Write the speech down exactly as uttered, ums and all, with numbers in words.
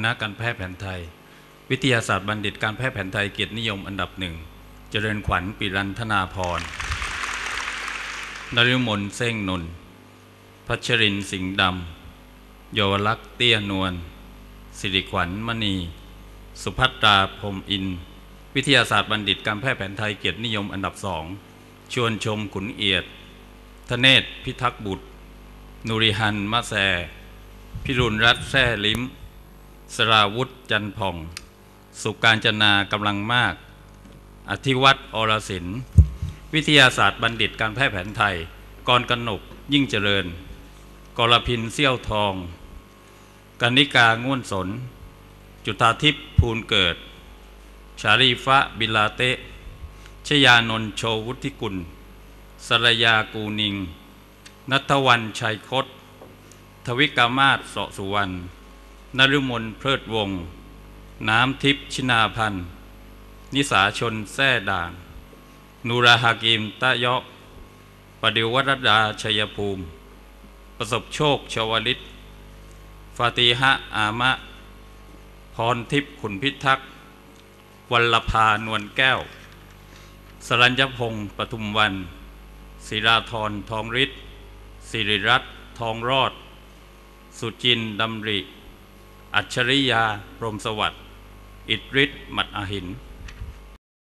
ณะการแพทย์แผนไทยวิทยาศาสตร์บัณฑิตการแพทย์แผนไทยเกียรตินิยมอันดับหนึ่งเจริญขวัญปิรันธนาพรนฤมลเส้งนนท์พัชรินทร์สิงห์ดำเยาวลักษณ์เตี้ยนวลสิริขวัญมณีสุภัตราพรหมอินทร์วิทยาศาสตร์บัณฑิตการแพทย์แผนไทยเกียรตินิยมอันดับสองชวนชมขุนเอียดธเนศพิทักษ์บุตรนุริฮันมะแซพิรุณรัตน์แซ่ลิ้มสราวุธจันผ่องสุการจนากำลังมากอธิวัตรอรสินวิทยาศาสตร์บัณฑิตการแพทย์แผนไทยกรกนกยิ่งเจริญกรพินเซี่ยวทองกนิกาง่วนสนจุฑาทิพย์ภูลเกิดชาลีฟะบิลาเตะชยานนท์โชวุฒิกุลสรยากูนิงณัฐวรรณชัยคดทวิกามาศเสาะสุวรรณนฤมลเพลิดวงศ์น้ำทิพย์ชินาพันธ์นิสาชนแท่ด่างนูราฮากิมตะยะปดิวรดาชัยภูมิประสบโชคชวลิตฟาติฮะอามะพรทิพย์ขุนพิทักษ์วัลภานวลแก้วสรัญญพงศ์ปทุมวันศิราธรทองฤทธิ์สิริรัตน์ทองรอดสุจินดำริอัจฉริยาพรหมสวัสดิ์อิทธิฤทธิ์หมัดอหิน